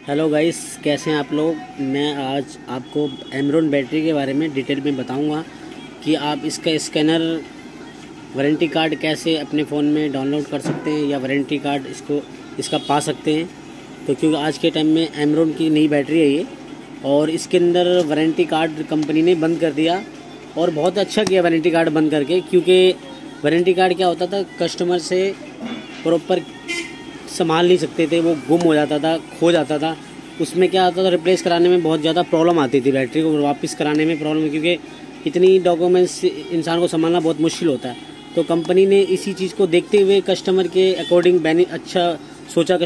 Hello guys, कैसे हैं आप लोग। मैं आज आपको एमरॉन बैटरी के बारे में डिटेल में बताऊंगा कि आप इसका स्कैनर वारंटी कार्ड कैसे अपने फ़ोन में डाउनलोड कर सकते हैं या वारंटी कार्ड इसका पा सकते हैं। तो क्योंकि आज के टाइम में एमरॉन की नई बैटरी है ये, और इसके अंदर वारंटी कार्ड कंपनी ने बंद कर दिया और बहुत अच्छा किया वारंटी कार्ड बंद करके। क्योंकि वारंटी कार्ड क्या होता था, कस्टमर से प्रॉपर संभाल नहीं सकते थे, वो गुम हो जाता था, खो जाता था। उसमें क्या होता था, रिप्लेस कराने में बहुत ज़्यादा प्रॉब्लम आती थी, बैटरी को वापस कराने में प्रॉब्लम, क्योंकि इतनी डॉक्यूमेंट्स इंसान को संभालना बहुत मुश्किल होता है। तो कंपनी ने इसी चीज़ को देखते हुए कस्टमर के अकॉर्डिंग अच्छा सोचा,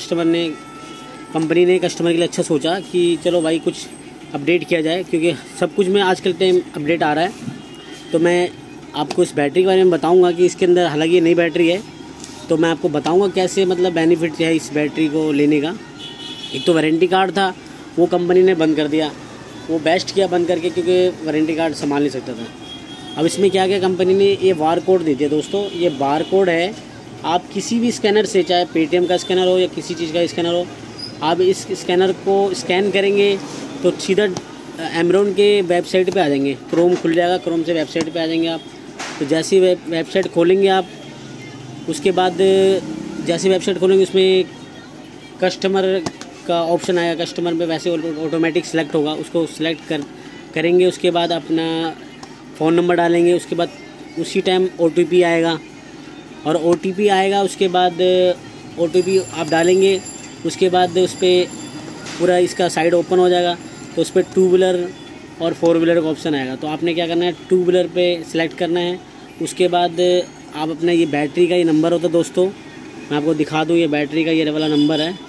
कंपनी ने कस्टमर के लिए अच्छा सोचा कि चलो भाई कुछ अपडेट किया जाए, क्योंकि सब कुछ में आजकल टाइम अपडेट आ रहा है। तो मैं आपको इस बैटरी के बारे में बताऊँगा कि इसके अंदर, हालांकि ये नई बैटरी है, तो मैं आपको बताऊंगा कैसे मतलब बेनिफिट है इस बैटरी को लेने का। एक तो वारंटी कार्ड था, वो कंपनी ने बंद कर दिया, वो बेस्ट किया बंद करके, क्योंकि वारंटी कार्ड संभाल नहीं सकता था। अब इसमें क्या किया कंपनी ने, ये बार कोड दे दिया दोस्तों। ये बार कोड है, आप किसी भी स्कैनर से, चाहे पेटीएम का स्कैनर हो या किसी चीज़ का स्कैनर हो, आप इस स्कैनर को स्कैन करेंगे तो सीधा एमरॉन के वेबसाइट पर आ जाएंगे। क्रोम खुल जाएगा, क्रोम से वेबसाइट पर आ जाएंगे आप। तो जैसे ही वेबसाइट खोलेंगे आप, उसके बाद जैसे वेबसाइट खोलेंगे उसमें कस्टमर का ऑप्शन आएगा। कस्टमर पे वैसे ऑटोमेटिक सेलेक्ट होगा, उसको सिलेक्ट करेंगे। उसके बाद अपना फ़ोन नंबर डालेंगे, उसके बाद उसी टाइम OTP आएगा, और OTP आएगा उसके बाद OTP आप डालेंगे। उसके बाद उस पर पूरा इसका साइड ओपन हो जाएगा, तो उस पर 2 व्हीलर और 4 व्हीलर का ऑप्शन आएगा। तो आपने क्या करना है, 2 व्हीलर पे सिलेक्ट करना है। उसके बाद आप अपना, ये बैटरी का ये नंबर होता है दोस्तों, मैं आपको दिखा दूँ। ये बैटरी का ये वाला नंबर है,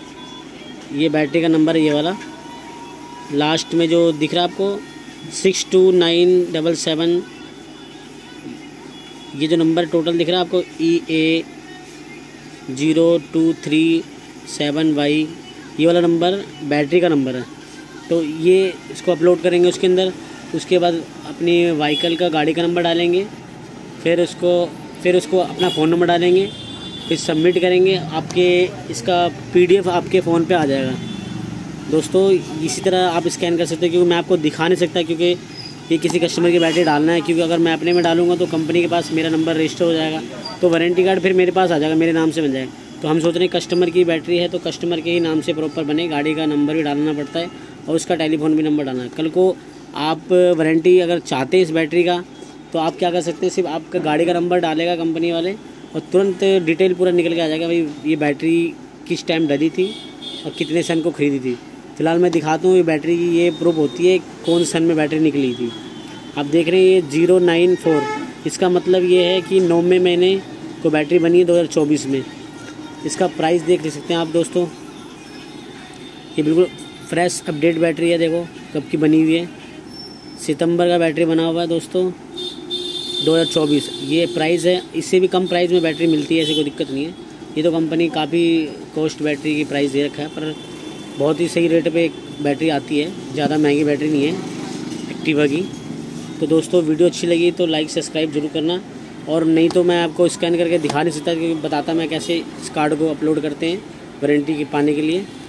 ये बैटरी का नंबर है, ये वाला लास्ट में जो दिख रहा है आपको 62977। ये जो नंबर टोटल दिख रहा है आपको EA 0237Y, ये वाला नंबर बैटरी का नंबर है। तो ये इसको अपलोड करेंगे उसके अंदर। उसके बाद अपनी व्हीकल का, गाड़ी का नंबर डालेंगे, फिर उसको अपना फ़ोन नंबर डालेंगे, फिर सबमिट करेंगे। आपके इसका PDF आपके फ़ोन पे आ जाएगा दोस्तों। इसी तरह आप स्कैन कर सकते हो, क्योंकि मैं आपको दिखा नहीं सकता, क्योंकि ये किसी कस्टमर की बैटरी डालना है। क्योंकि अगर मैं अपने में डालूंगा तो कंपनी के पास मेरा नंबर रजिस्टर हो जाएगा, तो वारंटी कार्ड फिर मेरे पास आ जाएगा, मेरे नाम से बन जाएगा। तो हम सोच रहे हैं कस्टमर की बैटरी है तो कस्टमर के ही नाम से प्रॉपर बने, गाड़ी का नंबर भी डालना पड़ता है और उसका टेलीफोन भी नंबर डालना है। कल को आप वारंटी अगर चाहते हैं इस बैटरी का, तो आप क्या कर सकते हैं, सिर्फ आपका गाड़ी का नंबर डालेगा कंपनी वाले, और तुरंत डिटेल पूरा निकल के आ जाएगा भाई ये बैटरी किस टाइम डली थी और कितने सन को ख़रीदी थी। फ़िलहाल मैं दिखाता हूँ, ये बैटरी की ये प्रूफ होती है कौन सन में बैटरी निकली थी। आप देख रहे हैं ये 094, इसका मतलब ये है कि 9वें महीने को बैटरी बनी है 2024 में। इसका प्राइस देख सकते हैं आप दोस्तों, ये बिल्कुल फ्रेश अपडेट बैटरी है, देखो कब की बनी हुई है, सितंबर का बैटरी बना हुआ है दोस्तों 2024। ये प्राइस है, इससे भी कम प्राइस में बैटरी मिलती है, ऐसी कोई दिक्कत नहीं है। ये तो कंपनी काफ़ी कॉस्ट बैटरी की प्राइस दे रखा है, पर बहुत ही सही रेट पे बैटरी आती है, ज़्यादा महंगी बैटरी नहीं है एक्टिवा की। तो दोस्तों वीडियो अच्छी लगी तो लाइक सब्सक्राइब जरूर करना, और नहीं तो मैं आपको स्कैन करके दिखा नहीं सकता, क्योंकि बताता मैं कैसे इस कार्ड को अपलोड करते हैं वारंटी के पाने के लिए।